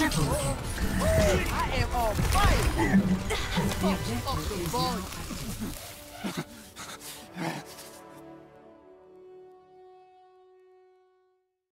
Triple kill. I am on fire. The objective is Boy. now